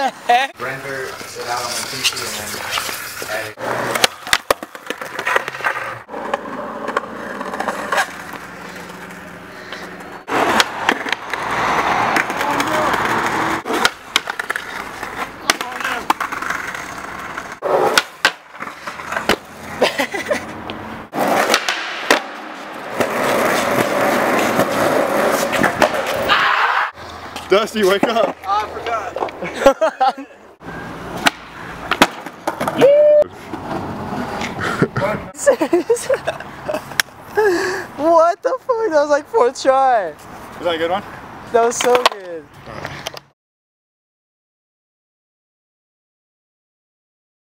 heck? Render it out on my PC and then edit. Dusty, wake up! Oh, I forgot. What the fuck? That was like 4th try. Was that a good one? That was so